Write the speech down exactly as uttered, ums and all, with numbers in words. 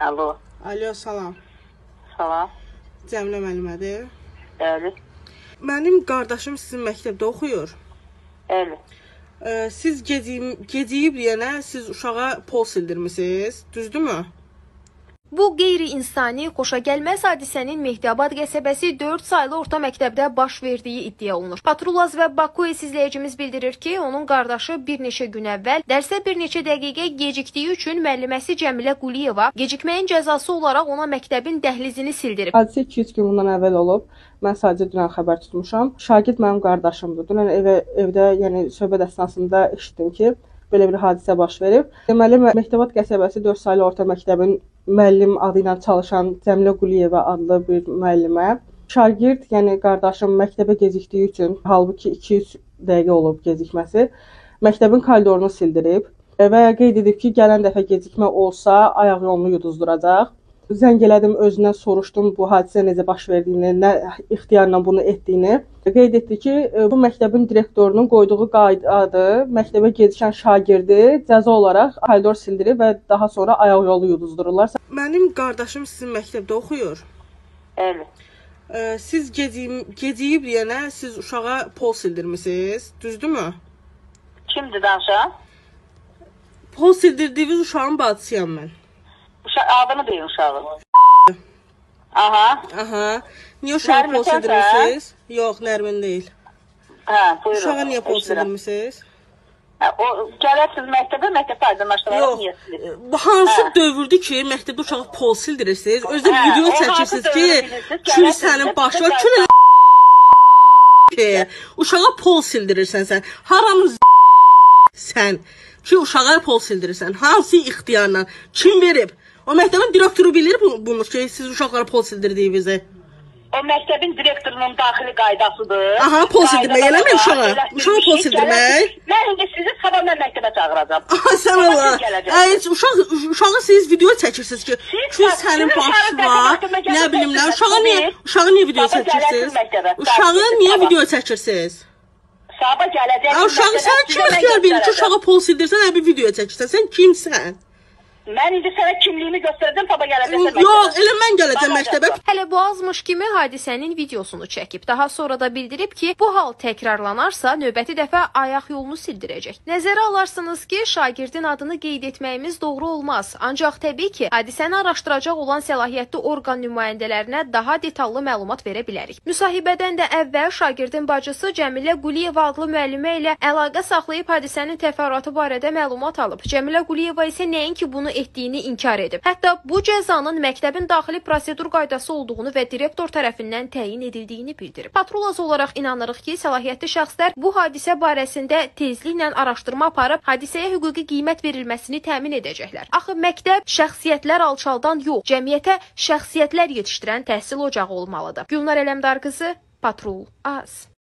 Alo. Alo, salam. Salam. Cəmilə müəllimədir. Bəli. Mənim qardaşım sizin məktəbdə oxuyur. Bəli. Ee, siz geciyib, geciyib deyənə siz uşağa pol sildirmisiniz, düzdürmü? Bu qeyri-insani, xoşagəlməz hadisənin Mehdiyabad qəsəbəsi dörd saylı orta məktəbdə baş verdiyi iddia olunur. Patrulaz və Baku izləyicimiz bildirir ki, onun qardaşı bir neçə gün əvvəl dərsə bir neçə dəqiqə gecikdiyi üçün müəlliməsi Cəmilə Quliyeva gecikməyin cəzası olaraq ona məktəbin dəhlizini sildirib. Hadisə iki üç gün bundan əvvəl olub. Mən sadəcə dünən xəbər tutmuşam. Şagird mənim qardaşımdır. Dünən evə, evdə, yəni söhbət əsnasında eşitdim ki, belə bir hadisə baş verib. Deməli, Mehdiyabad qəsəbəsi dörd saylı orta məktəbin müəllim adı ilə çalışan Cəmilə Quliyeva adlı bir müəllimə şagird, yəni qardaşım məktəbə gecikdiyi üçün, halbuki iki üç dəqiqə olub gecikməsi, məktəbin koridorunu sildirib və qeyd edib ki, gələn dəfə gecikmə olsa ayaq yolunu yuduzduracaq. Zəng elədim, özündən soruşdum bu hadisə necə baş verdiyini, nə ixtiyarla bunu etdiyini. Qeyd etdi ki, bu məktəbin direktorunun qoyduğu qaydadır. Məktəbə gecikən şagirdi cəza olaraq koridor sildirir və daha sonra ayaq yolu yuduzdururlar. Mənim qardaşım sizin məktəbdə oxuyur. Bəli. Ee, siz geciyib, geciyib deyənə siz uşağa pol sildirmisiniz, düzdürmü? Kimdir danışan? Pol sildirdiyiniz uşağın bacısıyam mən. Uşaq adını deyin uşağın. Aha. Aha. Niyə uşağa pol sildirmisiniz? Yox, Nərmin deyil. Hə, buyurun. Uşağa niyə pol sildirmisiniz? Hə, o gələsiniz məktəbə, məktəbdə aydınlaşdıraraq niyə silir? Yox, bu hansı dövrdür ki, məktəbdə uşağa pol sildirirsiniz? Özdə video çəkirsiniz ki, kül sənin başına, kül elə uşağa pol sildirirsən sən. Haranın sən ki, uşağa pol sildirirsən? Hansı ixtiyarla? Kim verib? O məktəbin direktoru bilir bunu ki, siz uşaqlara pol sildirdiyinizi. O məktəbin direktorunun daxili qaydasıdır. Aha, pol sildirmək eləmir uşağa. Uşağa pol sildirmək. Mən indi sizi sabah mən məktəbə çağıracağam. Aha, sən Allah. Ay, uşaq, uşağı siz video çəkirsiniz ki, kül sənin başına, nə bilim nə, uşağı niyə, uşağı niyə video çəkirsiniz? Uşağı niyə video çəkirsiniz? Sabah gələcək. Uşağı sən kim ixtiyar verir ki, uşağa pol sildirsən, nə bir video çəkirsən, sən kimsən? Mən indi sənə kimliyimi göstərəcəm, baba gələcəksən məktəbə. Yox, elə mən gələcəm məktəbə. Hələ bu azmış kimi hadisənin videosunu çəkib. Daha sonra da bildirib ki, bu hal təkrarlanarsa növbəti dəfə ayaq yolunu sildirəcək. Nəzərə alarsınız ki, şagirdin adını qeyd etməyimiz doğru olmaz. Ancaq təbii ki, hadisəni araşdıracaq olan səlahiyyətli orqan nümayəndələrinə daha detallı məlumat verə bilərik. Müsahibədən də əvvəl şagirdin bacısı Cəmilə Quliyeva adlı müəllimə ilə əlaqə saxlayıb hadisənin təfərrüatı barədə məlumat alıb. Cəmilə Quliyeva isə nəinki bunu etdiyini inkar edib. Hətta bu cəzanın məktəbin daxili prosedur qaydası olduğunu və direktor tərəfindən təyin edildiyini bildirib. Patrulaz olaraq inanırıq ki, səlahiyyətli şəxslər bu hadisə barəsində tezliklə araşdırma aparıb hadisəyə hüquqi qiymət verilməsini təmin edəcəklər. Axı məktəb şəxsiyyətlər alçaldan yox, cəmiyyətə şəxsiyyətlər yetişdirən təhsil ocağı olmalıdır. Gülnar Ələmdar qızı, Patrul Az.